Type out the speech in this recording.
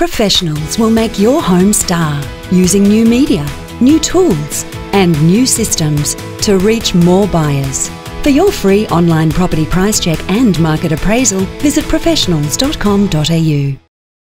Professionals will make your home star using new media, new tools and new systems to reach more buyers. For your free online property price check and market appraisal, visit professionals.com.au.